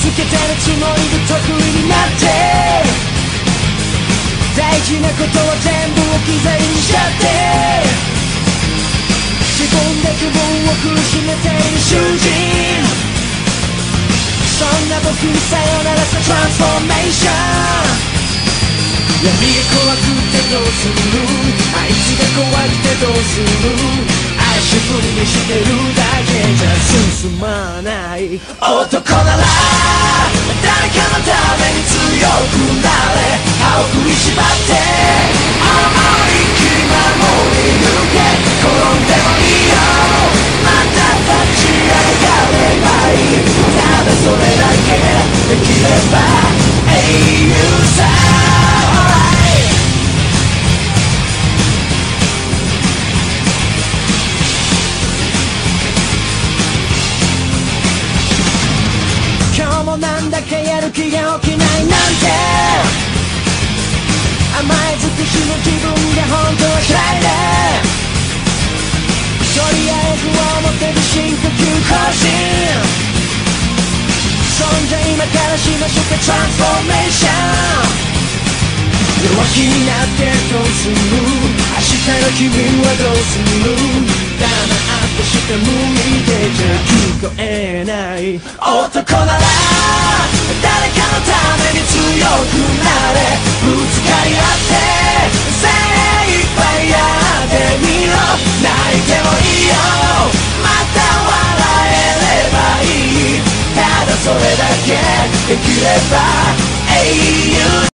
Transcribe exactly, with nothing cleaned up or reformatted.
つけてるつもりで得意になって大事なことは全部置き去りにしちゃって自分で自分を苦しめている囚人そんな僕にさよならさトランスフォーメーション闇が怖くてどうするあいつが怖くてどうする足踏みしてるだけじゃ進まない男なら誰かのために強くなれ歯を食いしばって思いっきり守り抜け転んでもいいよまた立ち上がればいいただそれだけできれば英雄さなんだかやる気が起きないなんて甘え尽くしの自分が本当は嫌いでとりあえず思ってる深呼吸更新そんじゃ今からしましょうかトランスフォーメーション弱気になってどうする明日の君はどうする黙ってして向いてじゃ聞こえない男なら誰かのために強くなれぶつかり合って精一杯やってみろ泣いてもいいよまた笑えればいいただそれだけできれば英雄